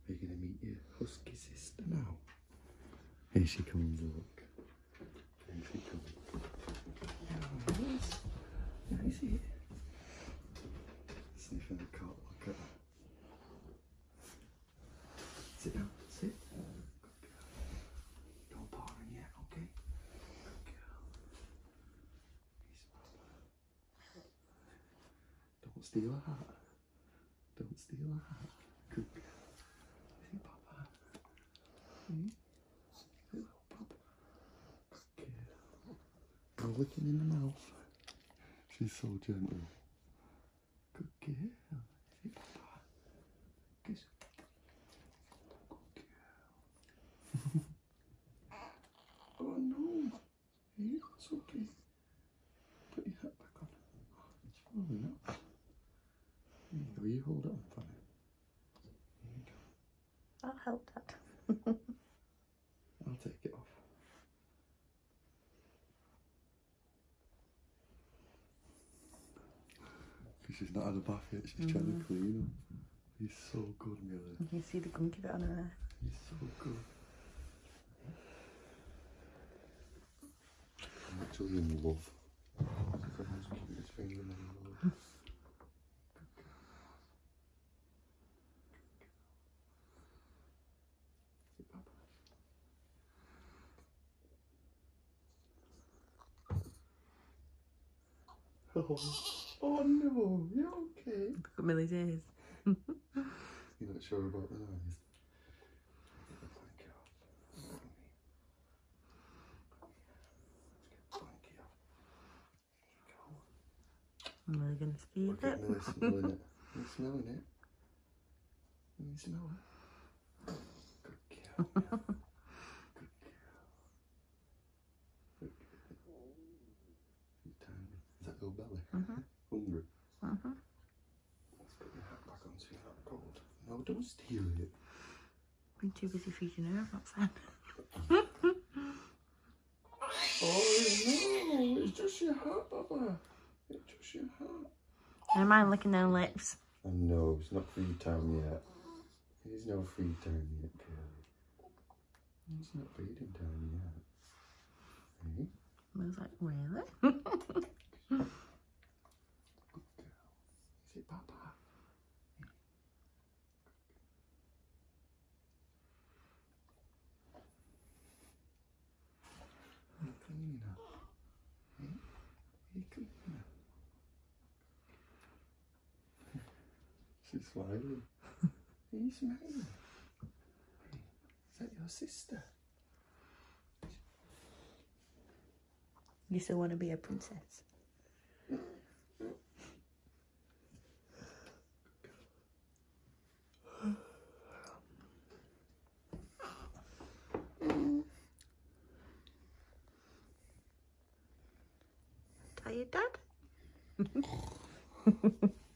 Are you going to meet your husky sister now? Here she comes, look. Here she comes. Nice here. Sniffing the cot, look at her. Sit down, sit. Good girl. Don't paw her yet, okay? Good girl. Don't steal her hat. Don't steal her hat. Good girl. See Papa? See? Hello, Papa. Good girl. I'm licking in the mouth. She's so gentle. Good girl. See Papa? Kiss. Good girl. Oh no. Hey, it's okay. Put your hat back on. Oh, it's falling up. There you go. You hold it on for me. There you go. I'll help that. I'll take it off. She's not had a bath yet, she's trying to clean up. He's so good, Millie. You can see the gunky bit on her there. He's so good. I'm actually in love. She's the most cutest thing in the world. Oh no, you're okay. Look at Millie's ears. You're not sure about the eyes? Get the blanket off. Let's get the blanket off. I'm really going to speed Look it. at Millie smelling it. Are you smelling it? Can you smell it? Good girl. Good girl. Good girl. You tiny. Is that your belly? Hungry? Let's put your hat back on so you're not cold. No, don't steal it. I'm too busy feeding her, that's fine. Oh no, it's just your hat, Papa. It's just your hat. I don't mind licking their lips. I know, it's not free time yet. There's no free time yet, Curly. It's not feeding time yet. Hey? I was like, really? Good girl. Is it Papa? Are you cleaning up? Hey? Are you cleaning up? She's smiling. Are you smiling? Hey, is that your sister? You still want to be a princess? Tired, Dad?